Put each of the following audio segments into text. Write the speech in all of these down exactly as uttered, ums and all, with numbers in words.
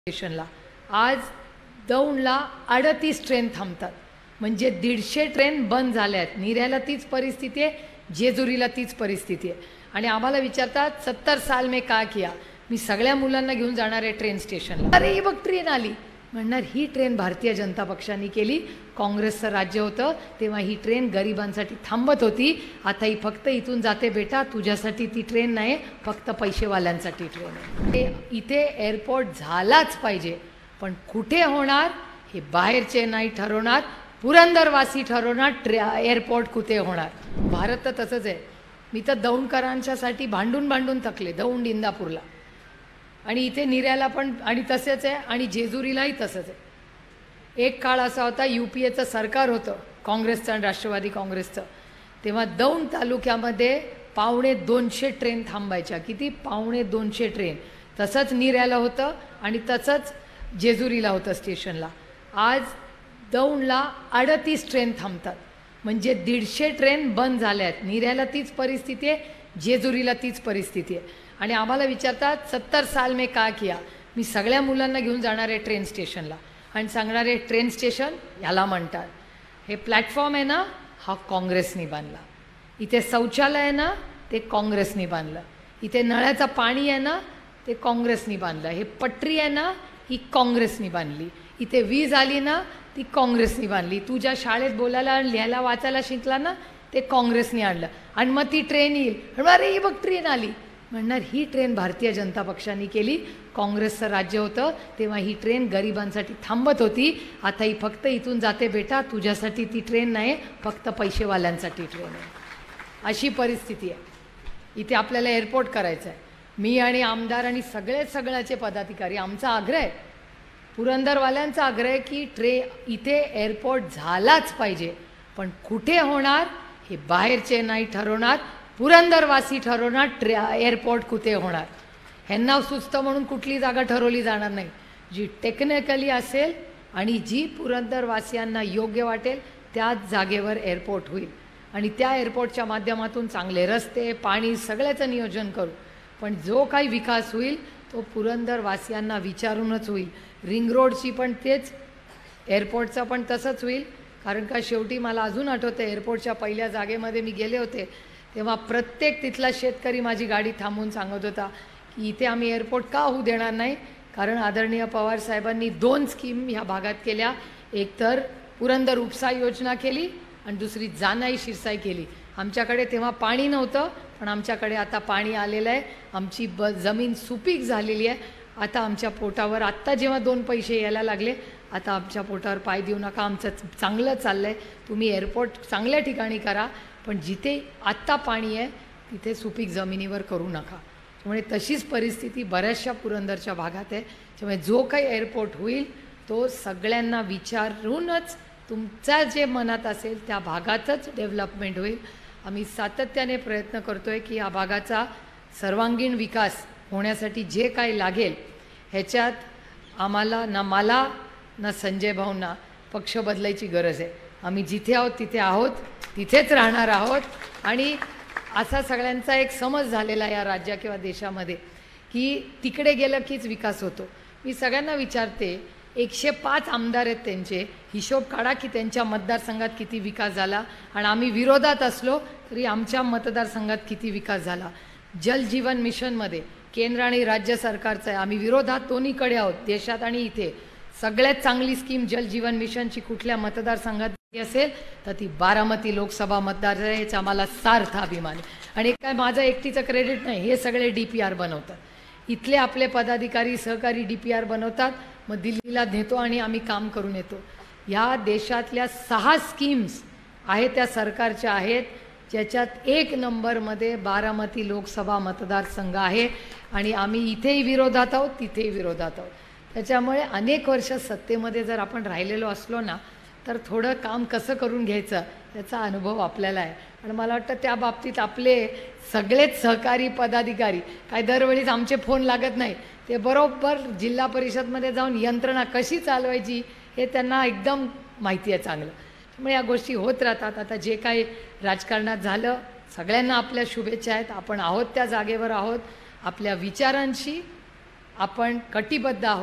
स्टेशनला आज दौंडला अडतीस ट्रेन थांबतात, म्हणजे दीडशे ट्रेन बंद झाल्या आहेत। निऱ्याला तीच परिस्थिती आहे, जेजुरीला तीच परिस्थिती आहे। आणि आम्हाला विचारतात सत्तर साल में का किया। मी सगळ्या मुलांना घेऊन जाणार आहे ट्रेन स्टेशनला। अरे ही बघ ट्रेन आली, म्हणणार ही ट्रेन भारतीय जनता पक्षाने केली, काँग्रेसचं राज्य होतं तेव्हा ही ट्रेन गरिबांसाठी थांबत होती। आता ही फक्त इथून जाते बेटा, तुझ्यासाठी ती ट्रेन नाही, फक्त पैसेवाल्यांसाठी ट्रेन आहे। इथे एअरपोर्ट झालाच पाहिजे, पण कुठे होणार हे बाहेरचे नाही ठरवणार, पुरंदरवासी ठरवणार एअरपोर्ट कुठे होणार। भारत तर तसंच आहे। मी तर दौंडकरांच्यासाठी भांडून भांडून थकले, दौंड इंदापूरला, आणि इथे निऱ्याला पण आणि तसेच आहे, आणि जेजुरीलाही तसंच आहे। एक काळ असा होता, यू पी एचं सरकार होतं काँग्रेसचं आणि राष्ट्रवादी काँग्रेसचं, तेव्हा दौंड तालुक्यामध्ये पावणे दोनशे ट्रेन थांबायच्या। किती? पावणे दोनशे ट्रेन। तसंच निऱ्याला होतं आणि तसंच जेजुरीला होतं स्टेशनला। आज दौंडला अडतीस ट्रेन थांबतात, म्हणजे दीडशे ट्रेन बंद झाल्या आहेत। निऱ्याला तीच परिस्थिती आहे, जेजुरीला तीच परिस्थिती आहे। आणि आम्हाला विचारतात सत्तर साल में का किया। मी सगळ्या मुलांना घेऊन जाणार आहे ट्रेन स्टेशनला आणि सांगणार आहे ट्रेन स्टेशन याला म्हणतात। हे प्लॅटफॉर्म आहे ना, हा काँग्रेसनी बांधला। इथे शौचालय आहे ना, ते काँग्रेसनी बांधलं। इथे नळाचं पाणी आहे ना, ते काँग्रेसनी बांधलं। हे पटरी आहे ना, ही काँग्रेसनी बांधली। इथे वीज आली ना, ती काँग्रेसनी बांधली। तू ज्या शाळेत बोलायला लिहायला वाचायला शिकला ना, ते काँग्रेसनी आणलं। आणि मग ती ट्रेन येईल, अरे ही बघ ट्रेन आली, म्हणणार ही ट्रेन भारतीय जनता पक्षाने केली, काँग्रेसचं राज्य होतं तेव्हा ही ट्रेन गरिबांसाठी थांबत होती। आता ही फक्त इथून जाते बेटा, तुझ्यासाठी ती ट्रेन नाही, फक्त पैसेवाल्यांसाठी ट्रेन आहे। अशी परिस्थिती आहे। इथे आपल्याला एअरपोर्ट करायचं आहे। मी आणि आमदार आणि सगळे सगळ्याचे पदाधिकारी, आमचा आग्रह आहे, पुरंदरवाल्यांचा आग्रह आहे की ट्रे इथे एअरपोर्ट झालाच पाहिजे, पण कुठे होणार हे बाहेरचे नाही ठरवणार, पुरंदरवासी ठरवणार एअरपोर्ट कुठे होणार। ह्यांना सुचतं म्हणून कुठली जागा ठरवली जाणार नाही। जी टेक्निकली असेल आणि जी पुरंदरवासियांना योग्य वाटेल त्याच जागेवर एअरपोर्ट होईल, आणि त्या एअरपोर्टच्या माध्यमातून चांगले रस्ते, पाणी सगळ्याचं नियोजन करू। पण जो काही विकास होईल तो पुरंदरवासियांना विचारूनच होईल। रिंग रोडची पण तेच, एअरपोर्टचं पण तसंच होईल। कारण का शेवटी मला अजून आठवतं, एअरपोर्टच्या पहिल्या जागेमध्ये मी गेले होते तेव्हा प्रत्येक तिथला शेतकरी माझी गाडी थांबवून सांगत होता की इथे आम्ही एअरपोर्ट का होऊ देणार नाही, कारण आदरणीय पवार साहेबांनी दोन स्कीम ह्या भागात केल्या। एक तर पुरंदर उपसा योजना केली आणि दुसरी जानाई शिरसाई केली। आमच्याकडे तेव्हा पाणी नव्हतं, पण आमच्याकडे आता पाणी आलेलं आहे। आमची ब जमीन सुपीक झालेली आहे। आता आमच्या पोटावर, आत्ता जेव्हा दोन पैसे यायला लागले, आता आमच्या पोटावर पाय देऊ नका, आमचं चांगलं चाललं आहे। तुम्ही एअरपोर्ट चांगल्या ठिकाणी करा, पण जिथे आत्ता पाणी आहे तिथे सुपीक जमिनीवर करू नका। त्यामुळे तशीच परिस्थिती बऱ्याचशा पुरंदरच्या भागात आहे। त्यामुळे जो काही एअरपोर्ट होईल तो सगळ्यांना विचारूनच, तुमचा जे मनात असेल त्या भागातच डेव्हलपमेंट होईल। आम्ही सातत्याने प्रयत्न करतो आहे की या भागाचा सर्वांगीण विकास होण्यासाठी जे काही लागेल, ह्याच्यात आम्हाला ना मला ना संजय भाऊंना पक्ष बदलायची गरज आहे। आम्ही जिथे आहोत तिथे आहोत, तिथेच राहणार आहोत। आणि असा सगळ्यांचा एक समज झालेला या राज्या किंवा देशामध्ये की तिकडे गेलं कीच विकास होतो। मी सगळ्यांना विचारते, एकशे पाच आमदार आहेत त्यांचे, हिशोब काढा की त्यांच्या मतदारसंघात किती विकास झाला, आणि आम्ही विरोधात असलो तरी आमच्या मतदारसंघात किती विकास झाला। जल जीवन मिशनमध्ये केंद्र आणि राज्य सरकारचं आहे, आम्ही विरोधात दोन्हीकडे आहोत, देशात आणि इथे। सगळ्यात चांगली स्कीम जल जीवन मिशनची कुठल्या मतदारसंघात असेल तर ती बारामती लोकसभा मतदार आहे, याचा आम्हाला सार्थ अभिमान आहे। आणि काय माझं एकटीचं क्रेडिट नाही, हे सगळे डी पी आर बनवतात, इथले आपले पदाधिकारी सहकारी डी पी आर बनवतात, मग दिल्लीला नेतो आणि आम्ही काम करून येतो। या देशातल्या सहा स्कीम्स आहेत त्या सरकारच्या आहेत, ज्याच्यात एक नंबरमध्ये बारामती लोकसभा मतदारसंघ आहे, आणि आम्ही इथेही विरोधात आहोत, तिथेही विरोधात आहोत। त्याच्यामुळे अनेक वर्ष सत्तेमध्ये जर आपण राहिलेलो असलो ना, तर थोडं काम कसं करून घ्यायचं याचा अनुभव आपल्याला आहे। आणि मला वाटतं त्या बाबतीत आपले सगळेच सहकारी पदाधिकारी, काय दरवेळीच आमचे फोन लागत नाही, ते बरोबर जिल्हा परिषदमध्ये जाऊन यंत्रणा कशी चालवायची हे त्यांना एकदम माहिती आहे चांगलं। त्यामुळे या गोष्टी होत राहतात। आता जे काही राजकारणात झालं, सगळ्यांना आपल्या शुभेच्छा आहेत। आपण आहोत त्या जागेवर आहोत, आपल्या विचारांशी आपण कटिबद्ध आहोत,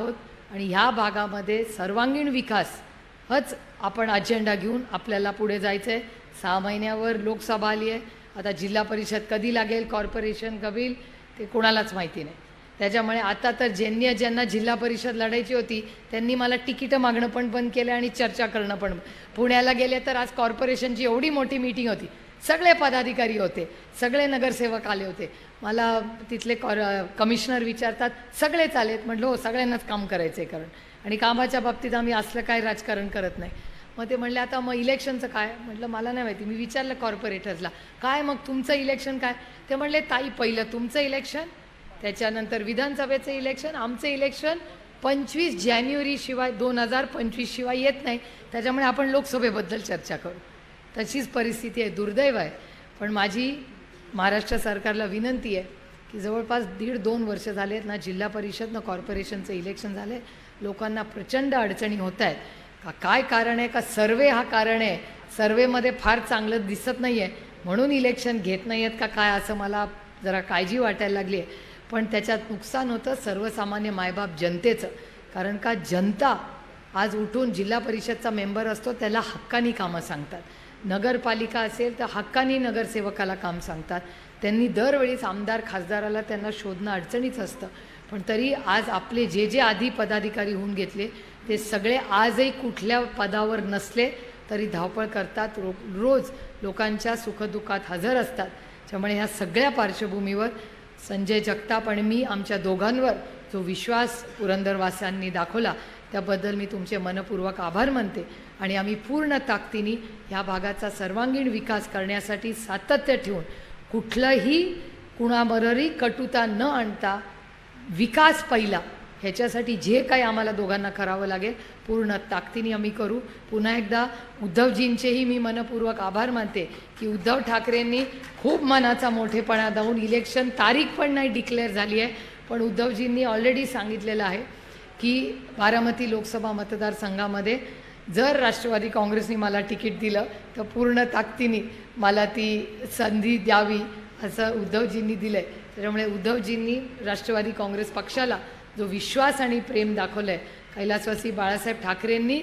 आणि ह्या भागामध्ये सर्वांगीण विकास हाच आपण अजेंडा घेऊन आपल्याला पुढे जायचं आहे. सहा महिन्यावर लोकसभा आली आहे. आता जिल्हा परिषद कधी लागेल, कॉर्पोरेशन कधी, ते कोणालाच माहिती नाही. त्याच्यामुळे आता तर ज्यांनी ज्यांना जिल्हा परिषद लढायची होती त्यांनी मला तिकीटं मागणं पण बंद केलं आणि चर्चा करणं पण. पुण्याला गेले तर आज कॉर्पोरेशनची एवढी मोठी मीटिंग होती, सगळे पदाधिकारी होते, सगळे नगरसेवक आले होते. मला तिथले कॉर कमिशनर विचारतात सगळेच आलेत. म्हटलं हो, सगळ्यांनाच काम करायचं आहे, कारण आणि कामाच्या बाबतीत आम्ही असलं काय राजकारण करत नाही. मग ते म्हणले आता मग इलेक्शनचं काय. म्हटलं मला नाही माहिती. मी विचारलं कॉर्पोरेटर्सला काय मग तुमचं इलेक्शन काय. ते म्हणले ताई पहिलं तुमचं इलेक्शन, त्याच्यानंतर विधानसभेचं इलेक्शन, आमचं इलेक्शन पंचवीस जानेवारी शिवाय दोन हजार पंचवीस शिवाय येत नाही, त्याच्यामुळे आपण लोकसभेबद्दल चर्चा करू. तशीच परिस्थिती आहे, दुर्दैव आहे. पण माझी महाराष्ट्र सरकारला विनंती आहे की जवळपास दीड दोन वर्ष झाले आहेत ना जिल्हा परिषद ना कॉर्पोरेशनचं इलेक्शन झाले, लोकांना प्रचंड अडचणी होत आहेत. का काय कारण आहे, का सर्वे हा कारण आहे, सर्वेमध्ये फार चांगलं दिसत नाही आहे म्हणून इलेक्शन घेत नाही आहेत का काय, असं मला जरा काळजी वाटायला लागली आहे. पण त्याच्यात नुकसान होतं सर्वसामान्य मायबाप जनतेचं. कारण का जनता आज उठून जिल्हा परिषदचा मेंबर असतो त्याला हक्कानी कामं सांगतात, नगरपालिका असेल तर हक्कानी नगरसेवकाला काम सांगतात. त्यांनी दरवेळीच आमदार खासदाराला त्यांना शोधणं अडचणीच असतं. पण तरी आज आपले जे जे आधी पदाधिकारी होऊन घेतले ते सगळे आजही कुठल्या पदावर नसले तरी धावपळ करतात, रो रोज लोकांच्या सुखदुःखात हजर असतात. त्यामुळे ह्या सगळ्या पार्श्वभूमीवर संजय जगताप आणि मी आमच्या दोघांवर जो विश्वास पुरंदरवासियांनी दाखवला त्याबद्दल मी तुमचे मनपूर्वक आभार मानते. आणि आम्ही पूर्ण ताकदीने ह्या भागाचा सर्वांगीण विकास करण्यासाठी सातत्य ठेवून कुठलंही कुणाबरोबरही कटुता न आणता विकास पहिला ह्याच्यासाठी जे काही आम्हाला दोघांना करावं लागेल पूर्ण ताकदीने आम्ही करू. पुन्हा एकदा उद्धवजींचेही मी मनपूर्वक आभार मानते की उद्धव ठाकरेंनी खूप मनाचा मोठेपणा दाखवून इलेक्शन तारीख पण नाही डिक्लेअर झाली आहे, पण उद्धवजींनी ऑलरेडी सांगितलेलं आहे की बारामती लोकसभा मतदारसंघामध्ये जर राष्ट्रवादी काँग्रेसने मला तिकीट दिलं तर पूर्ण ताकदीने मला ती संधी द्यावी असं उद्धवजींनी दिलं आहे. त्याच्यामुळे उद्धवजींनी राष्ट्रवादी काँग्रेस पक्षाला जो विश्वास आणि प्रेम दाखवलं आहे, कैलासवासी बाळासाहेब ठाकरेंनी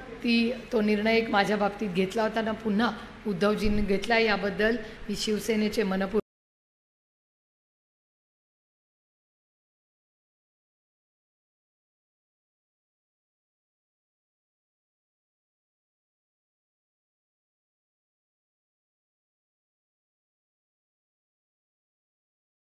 ती तो निर्णय माझ्या बाबतीत घेतला होता ना पुन्हा उद्धवजींनी घेतला, याबद्दल मी शिवसेनेचे मनपूर्वक